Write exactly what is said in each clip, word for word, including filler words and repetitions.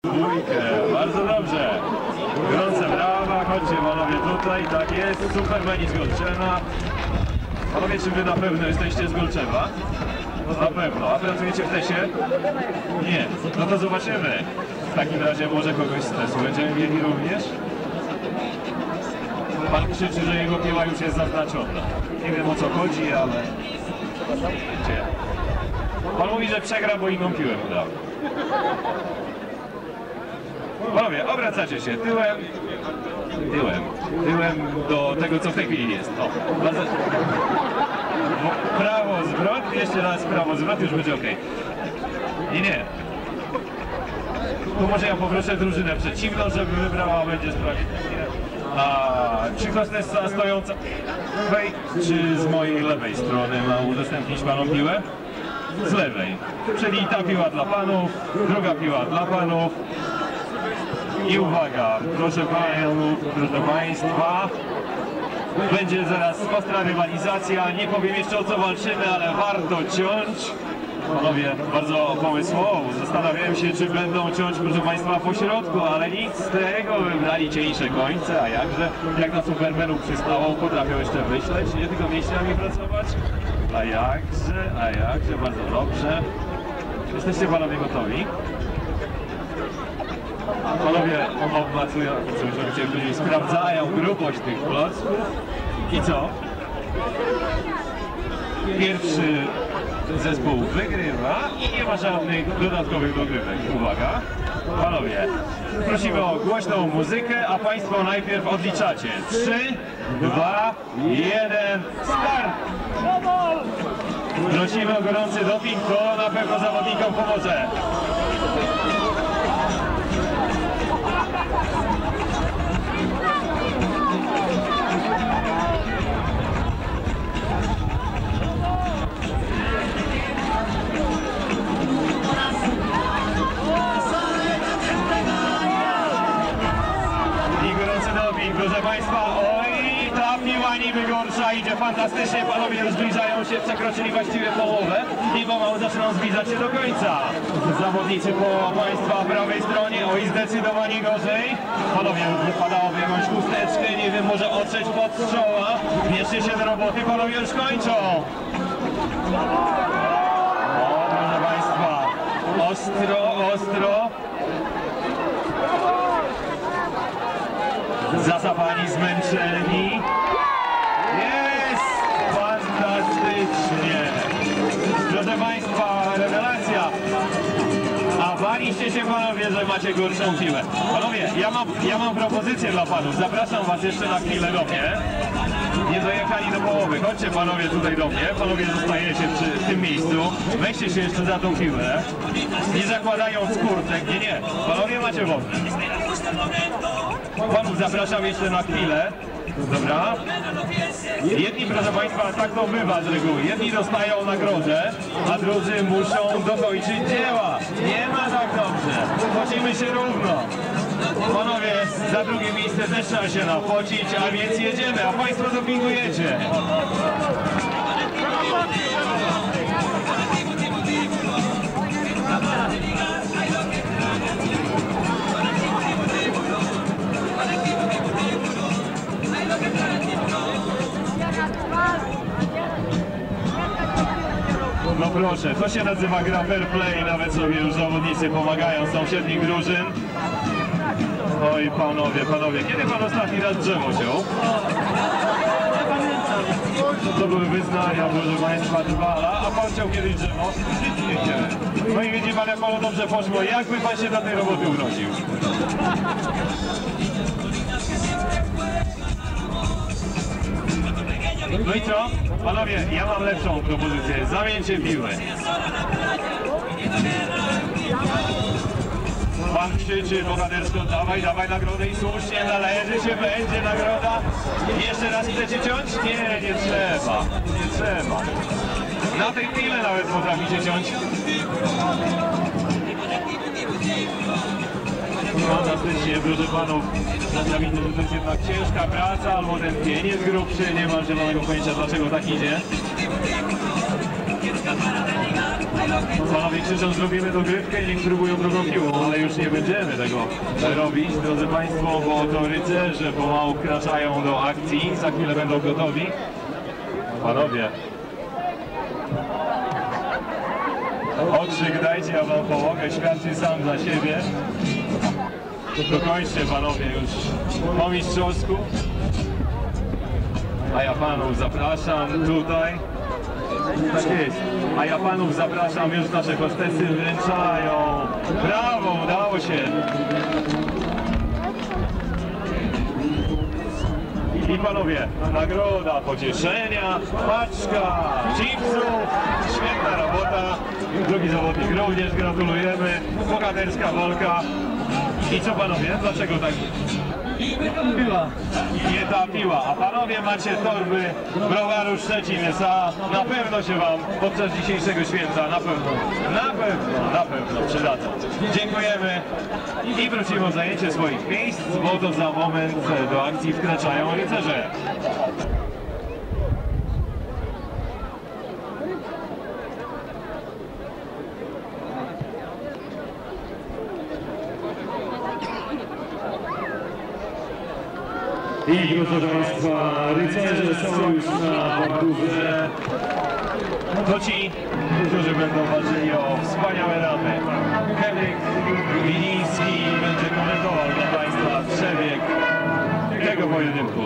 Dwójkę, bardzo dobrze. Gorące brawa, chodźcie panowie tutaj, tak jest. Supermeni z Golczewa. Panowie, czy wy na pewno jesteście z Golczewa? No na pewno. A pracujecie w tesie? Nie. No to zobaczymy. W takim razie może kogoś z tesu będziemy mieli również? Pan krzyczy, że jego piła już jest zaznaczona. Nie wiem, o co chodzi, ale... Gdzie? Pan mówi, że przegra, bo inną piłę mu dał. Panowie, obracacie się tyłem, tyłem, tyłem do tego, co w tej chwili jest. O, bardzo... Prawo zwrot, jeszcze raz prawo zwrot, już będzie ok. I nie. Tu może ja poproszę drużynę przeciwną, żeby wybrała, będzie sprawiedliwie. A czy hostessa stojąca czy z mojej lewej strony ma udostępnić panom piłę? Z lewej. Czyli ta piła dla panów, druga piła dla panów. I uwaga, proszę panów, proszę państwa, będzie zaraz ostra rywalizacja. Nie powiem jeszcze, o co walczymy, ale warto ciąć. Panowie, bardzo pomysłowo. Zastanawiałem się, czy będą ciąć, proszę państwa, po środku, ale nic z tego. Wybrali cieńsze końce, a jakże, jak na Supermenów przystało, potrafią jeszcze myśleć, nie tylko mięśniami pracować. A jakże, a jakże, bardzo dobrze. Jesteście panowie gotowi? Panowie obmacują, oczywiście później sprawdzają grubość tych klocków. I co? Pierwszy zespół wygrywa i nie ma żadnych dodatkowych dogrywek. Uwaga, panowie, prosimy o głośną muzykę, a państwo najpierw odliczacie. trzy, dwa, jeden, start! Prosimy o gorący doping, to na pewno zawodnikom pomoże. Proszę państwa, oj, ta piła niby gorsza, idzie fantastycznie, panowie już zbliżają się, przekroczyli właściwie połowę i pomału zaczną zbliżać się do końca. Zawodnicy po państwa prawej stronie, oj, zdecydowanie gorzej. Panowie, wypadałoby jakąś chusteczkę, nie wiem, może otrzeć pod strzała. Bierzcie się do roboty, panowie już kończą. O, proszę państwa, ostro, ostro. Zasapani, zmęczeni. Jest! Fantastycznie! Proszę państwa, rewelacja! A baliście się panowie, że macie gorszą piłę. Panowie, ja mam, ja mam propozycję dla panów. Zapraszam was jeszcze na chwilę do mnie. Nie dojechali do połowy. Chodźcie panowie tutaj do mnie. Panowie zostajecie przy, w tym miejscu. Weźcie się jeszcze za tą piłę. Nie zakładając kurtek. Nie, nie. Panowie macie wolne. Panów zapraszam jeszcze na chwilę. Dobra. Jedni, proszę państwa, tak to bywa z reguły. Jedni dostają nagrodę, a drudzy muszą dokończyć dzieła. Nie ma tak dobrze. Pocimy się równo. Panowie, za drugie miejsce też trzeba się napocić, a więc jedziemy, a państwo dopingujecie. No proszę, to się nazywa gra fair play, nawet sobie już zawodnicy pomagają sąsiednich drużyn. Oj panowie, panowie, kiedy pan ostatni raz drzewo ciął? To były wyznania, proszę państwa, dwa, a pan ciął kiedyś drzewo? No i widzi pan, jak panu dobrze poszło, jakby pan się do tej roboty urodził? No i co? Panowie, ja mam lepszą propozycję. Zamieńcie piłę. Pan krzyczy bohatersko, dawaj, dawaj nagrodę i słusznie, należy się, będzie nagroda. Jeszcze raz chcecie ciąć? Nie, nie trzeba, nie trzeba. Na tej chwilę nawet potraficie ciąć. Fantastycznie, proszę panów. Ja widzę, że to jest jednak ciężka praca, albo ten pień jest grubszy, nie mam zielonego pojęcia, dlaczego tak idzie. Panowie krzyczą, zrobimy dogrywkę i niech próbują drugą piłą, ale już nie będziemy tego robić, drodzy Państwo, bo to rycerze pomału wkraczają do akcji, za chwilę będą gotowi. Panowie, okrzyk dajcie, ja wam pomogę, świadczy sam za siebie. Dokończcie panowie już po mistrzowsku. A ja panów zapraszam tutaj. Tak jest. A ja panów zapraszam, już nasze hostesy wręczają. Brawo, udało się. I panowie, nagroda, pocieszenia, paczka, chipsów, świetna robota. Drugi zawodnik również gratulujemy. Bohaterska walka. I co panowie, dlaczego tak? Piła. Nie ta piła, a panowie macie torby browaru Szczecin S A. Na pewno się wam podczas dzisiejszego święta, na pewno, na pewno, na pewno przydadzą. Dziękujemy i prosimy o zajęcie swoich miejsc, bo to za moment do akcji wkraczają rycerze. I proszę Państwa, rycerze są już na parkurze. To ci, którzy będą walczyli o wspaniałe ramy. Henryk Wiliński będzie komentował dla Państwa przebieg tego pojedynku.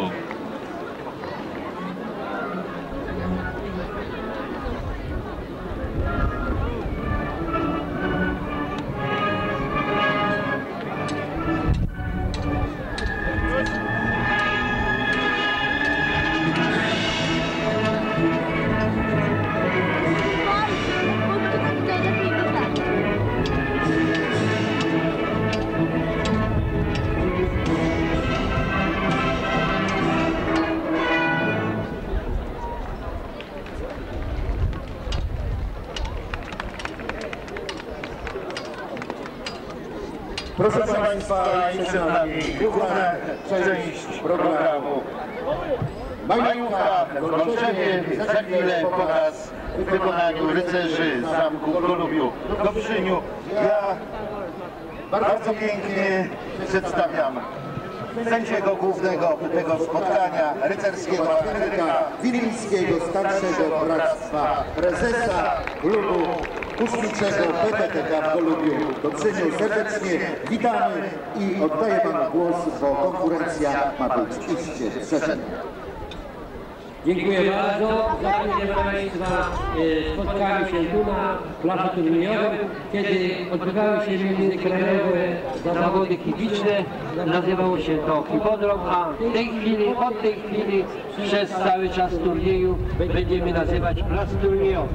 Proszę Państwa, przed nami główna część programu. Majówka, rozpoczęcie, za chwilę pokaz w wykonaniu rycerzy z zamku w Golubiu, w Dobrzyniu. Ja bardzo pięknie przedstawiam sędziego głównego tego spotkania, rycerskiego Henryka Wilińskiego, starszego bractwa, prezesa klubu kuszniczego P P T K w Golubiu. Dobrzyniu serdecznie witamy i oddaję Panu głos, bo konkurencja ma być iście trzecią. Dziękuję bardzo. Za chwilę Państwa spotkamy się tu na placu turniejowym, kiedy odbywały się międzykrajowe zawody hipiczne. Nazywało się to hipodrom, a w tej chwili, od tej chwili przez cały czas turnieju będziemy nazywać plac turniejowy.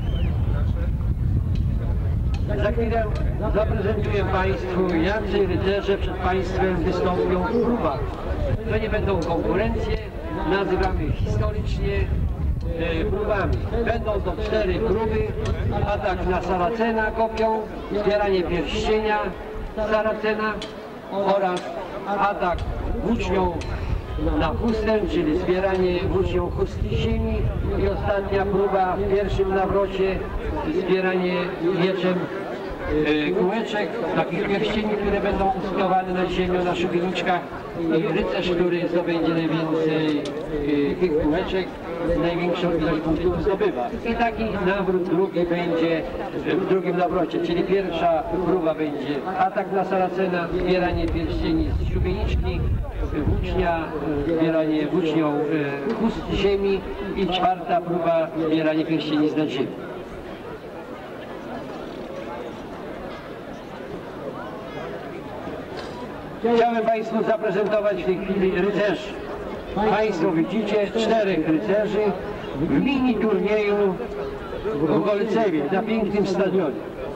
Za chwilę zaprezentuję Państwu, jacy rycerze przed Państwem wystąpią w próbach. To nie będą konkurencje, nazywamy historycznie e, próbami. Będą to cztery próby: atak na Saracena kopią, zbieranie pierścienia Saracena oraz atak włócznią na chustę, czyli zbieranie włócznią chustki ziemi, i ostatnia próba w pierwszym nawrocie zbieranie mieczem e, kółeczek, takich pierścieni, które będą usytuowane na ziemią na szubieniczkach, i rycerz, który zdobędzie najwięcej e, tych kółeczek, największą ilość punktów zdobywa. I taki nawrót drugi będzie w drugim nawrocie, czyli pierwsza próba będzie atak na Saracena, zbieranie pierścieni z szubieniczki, włócznia, zbieranie włócznią e, chust ziemi, i czwarta próba zbieranie pierścieni z nadziemi. Chciałem Państwu zaprezentować w tej chwili rycerzy. Państwo widzicie czterech rycerzy w mini turnieju w Golcewie, na pięknym stadionie.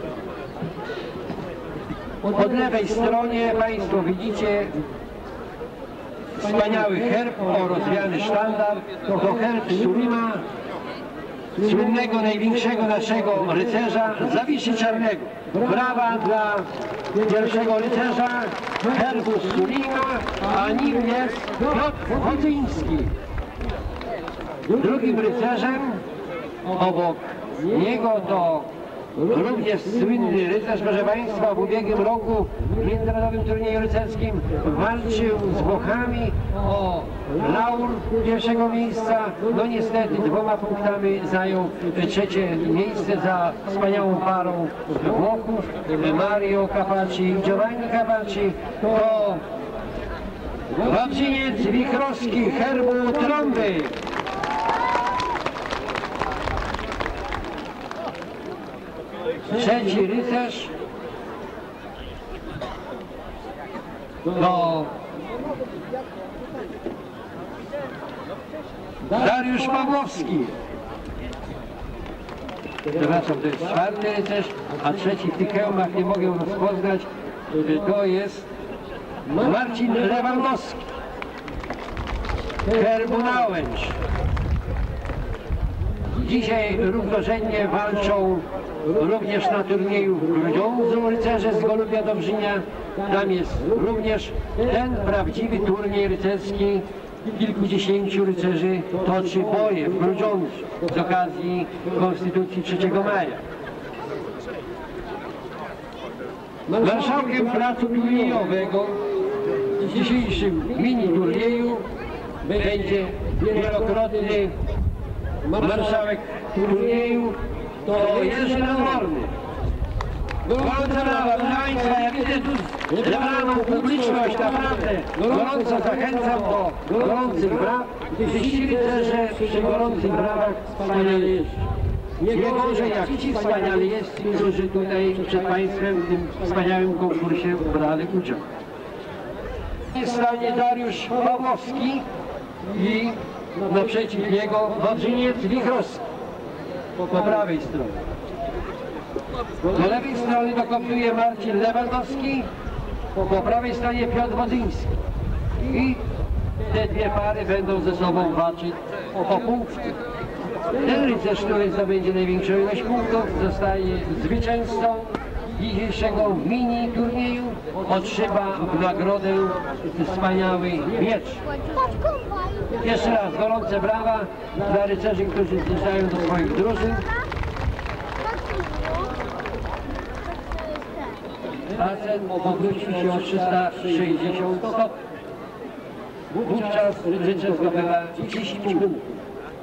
Po lewej stronie Państwo widzicie wspaniały herb o rozwiany sztandar. To herb Surima, słynnego, największego naszego rycerza, Zawiszy Czarnego. Brawa dla pierwszego rycerza, herbu Surima, a nim jest Piotr Chodzyński. Drugim rycerzem obok niego to Również słynny rycerz, proszę Państwa, w ubiegłym roku w międzynarodowym turnieju rycerskim walczył z Włochami o laur pierwszego miejsca. No niestety dwoma punktami zajął trzecie miejsce za wspaniałą parą Włochów, Mario Capaci i Giovanni Capaci. To Wawrzyniec Wichrowski herbu trąby. Trzeci rycerz to Dariusz Pawłowski. Przepraszam, to jest czwarty rycerz, a trzeci w tych hełmach nie mogę rozpoznać. To jest Marcin Lewandowski. Herbu Nałęcz. Dzisiaj równorzędnie walczą również na turnieju w Grudziądzu rycerze z Golubia Dobrzynia. Tam jest również ten prawdziwy turniej rycerski. Kilkudziesięciu rycerzy toczy boje w Grudziądzu z okazji Konstytucji trzeciego maja. Marszałkiem placu turniejowego w dzisiejszym mini turnieju będzie wielokrotny marszałek turnieju, to Jerzy Nadworny. Gorąca brawa, proszę Państwa, ja widzę tu zebraną publiczność, naprawdę gorąco zachęcam do gorących braw. Ci rycerze przy gorących brawach wspaniale jest. Nie gorzej jak ci wspaniale jest, którzy tutaj przed Państwem w tym wspaniałym konkursie brali udział. Stanie Dariusz Pawłowski i naprzeciw niego Wawrzyniec Wichrowski po prawej stronie. Do lewej strony dokopiuje Marcin Lewandowski, po prawej stronie Piotr Wodzyński. I te dwie pary będą ze sobą walczyć o punkty. Ten rycerz, który zdobędzie największą ilość punktów, zostaje zwycięzcą dzisiejszego mini turnieju, otrzyma w nagrodę wspaniały miecz. Jeszcze raz gorące brawa dla rycerzy, którzy zjeżdżają do swoich drużyn. Basen obróci się o trzysta sześćdziesiąt stopni. Wówczas rycerz zdobywa dziesięć punktów.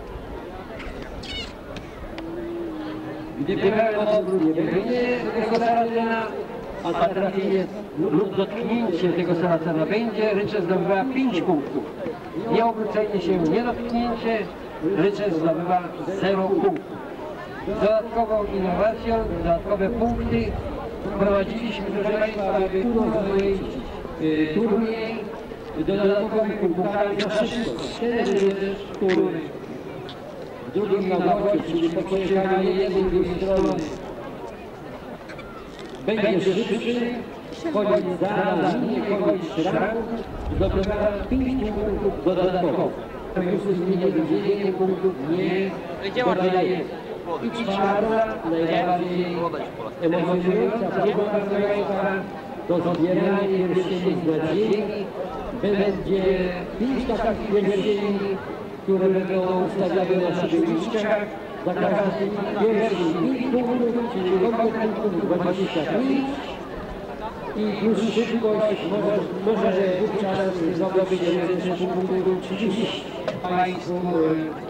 Gdy pełen obrót nie wyjdzie tego saracena, a trafienie lub dotknięcie tego saracena będzie, rycerz zdobywa pięć punktów. Nieobrócenie się, niedotknięcie, rycerz zdobywa zero punktów. Dodatkową innowacją, dodatkowe punkty wprowadziliśmy, proszę Państwa, aby uzupełnić turniej dodatkowymi punktami na wszystko. Ten rycerz, który w drugim nawodzie, czyli po przejechaniu jednej i drugiej strony będzie szybszy, wchodzi za linię, wchodzi z szranku, zdobywa pięć punktów dodatkowo. To już jest dziewięć punktów nie dodaje. I czwarta, najbardziej emocjonująca sprawa to zbieranie pierścieni z nadziei. Będzie pięć takich pierścieni, które będą ustawiane na szybieniczkach. Za każdy pierścień pięć punktów, czyli konkretnych punktów dwadzieścia pięć. I plus szybkość może, może wówczas zdobyć więcej punktów trzydzieści. Państwu